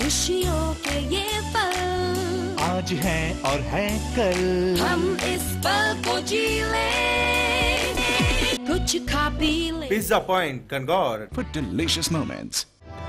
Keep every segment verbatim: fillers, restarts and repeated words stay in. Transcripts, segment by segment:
खुशियों के ये पल आज है और है कल, हम इस पल को जी ले, कुछ खा पी ले। Pizza Point, Kangor. For delicious moments.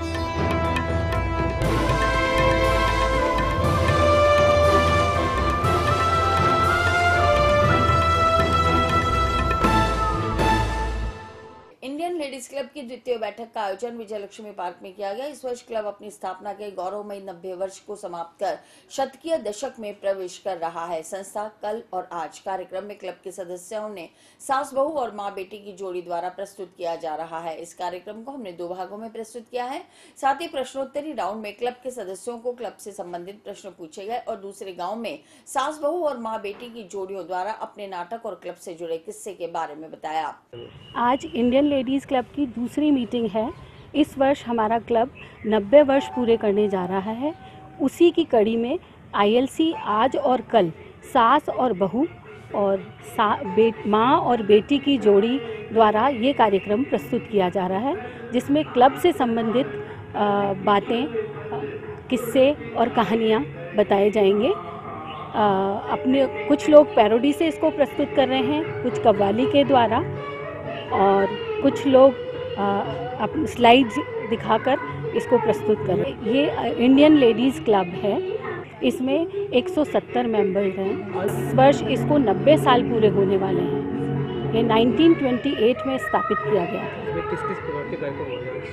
Indian ladies club की द्वितीय बैठक का आयोजन विजयलक्ष्मी पार्क में किया गया। इस वर्ष क्लब अपनी स्थापना के गौरवमयी नब्बे वर्ष को समाप्त कर शतकीय दशक में प्रवेश कर रहा है। संस्था कल और आज कार्यक्रम में क्लब के सदस्यों ने सास बहू और मां बेटी की जोड़ी द्वारा प्रस्तुत किया जा रहा है। इस कार्यक्रम को हमने दो भागों में प्रस्तुत किया है। साथ ही प्रश्नोत्तरी राउंड में क्लब के सदस्यों को क्लब से संबंधित प्रश्न पूछे गए और दूसरे गाँव में सास बहू और माँ बेटी की जोड़ियों द्वारा अपने नाटक और क्लब से जुड़े किस्से के बारे में बताया। आज इंडियन लेडीज़ क्लब की दूसरी मीटिंग है। इस वर्ष हमारा क्लब नब्बे वर्ष पूरे करने जा रहा है। उसी की कड़ी में आईएलसी आज और कल सास और बहू और सा, बे, माँ और बेटी की जोड़ी द्वारा ये कार्यक्रम प्रस्तुत किया जा रहा है, जिसमें क्लब से संबंधित बातें, किस्से और कहानियाँ बताए जाएंगे। आ, अपने कुछ लोग पैरोडी से इसको प्रस्तुत कर रहे हैं, कुछ कव्वाली के द्वारा, और कुछ लोग अपनी स्लाइड्स दिखाकर इसको प्रस्तुत कर रहे हैं। ये इंडियन लेडीज़ क्लब है, इसमें एक सौ सत्तर मेंबर्स हैं। इस वर्ष इसको नब्बे साल पूरे होने वाले हैं। ये उन्नीस सौ अट्ठाईस में स्थापित किया गया था। किस किस प्रकार के कार्यक्रम हो रहे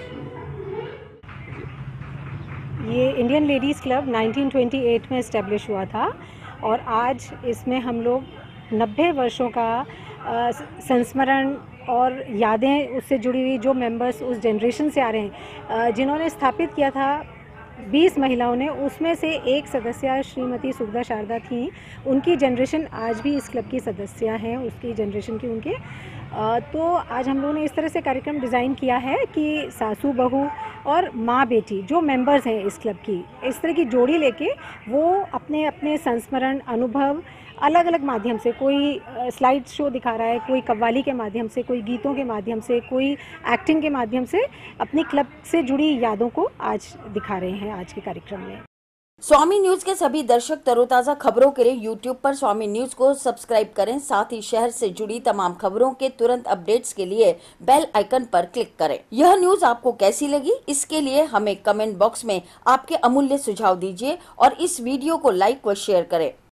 हैं? ये इंडियन लेडीज़ क्लब उन्नीस सौ अट्ठाईस में इस्टेब्लिश हुआ था और आज इसमें हम लोग नब्बे वर्षों का संस्मरण और यादें उससे जुड़ी हुई, जो मेंबर्स उस जनरेशन से आ रहे हैं, जिन्होंने स्थापित किया था बीस महिलाओं ने, उसमें से एक सदस्य श्रीमती सुगदा शारदा थी। उनकी जनरेशन आज भी इस क्लब की सदस्य हैं, उसकी जनरेशन की उनके। तो आज हम लोगों ने इस तरह से कार्यक्रम डिज़ाइन किया है कि सासू बहू और माँ बेटी जो मेंबर्स हैं इस क्लब की, इस तरह की जोड़ी लेके वो अपने अपने संस्मरण अनुभव अलग अलग माध्यम से, कोई स्लाइड शो दिखा रहा है, कोई कव्वाली के माध्यम से, कोई गीतों के माध्यम से, कोई एक्टिंग के माध्यम से अपनी क्लब से जुड़ी यादों को आज दिखा रहे हैं आज के कार्यक्रम में। स्वामी न्यूज के सभी दर्शक तरोताजा खबरों के लिए यूट्यूब पर स्वामी न्यूज को सब्सक्राइब करें। साथ ही शहर से जुड़ी तमाम खबरों के तुरंत अपडेट्स के लिए बेल आइकन पर क्लिक करें। यह न्यूज आपको कैसी लगी, इसके लिए हमें कमेंट बॉक्स में आपके अमूल्य सुझाव दीजिए और इस वीडियो को लाइक व शेयर करें।